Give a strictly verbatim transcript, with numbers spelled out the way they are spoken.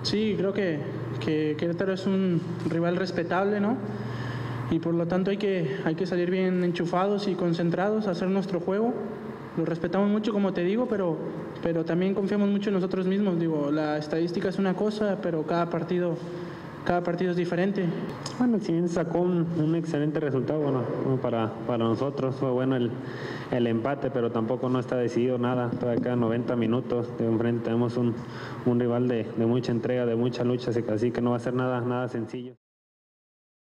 Sí, creo que, que Querétaro es un rival respetable, ¿no? Y por lo tanto hay que, hay que salir bien enchufados y concentrados a hacer nuestro juego. Lo respetamos mucho, como te digo, pero, pero también confiamos mucho en nosotros mismos. Digo, la estadística es una cosa, pero cada partido, cada partido es diferente. Bueno, si bien sacó un, un excelente resultado, bueno, para, para nosotros fue bueno el, el empate, pero tampoco no está decidido nada. Todavía quedan noventa minutos de enfrente, tenemos un, un rival de, de mucha entrega, de mucha lucha, así que no va a ser nada, nada sencillo.